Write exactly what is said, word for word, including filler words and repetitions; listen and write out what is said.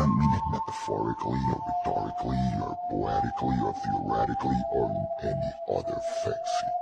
don't mean it metaphorically or rhetorically or poetically or theoretically or in any other fancy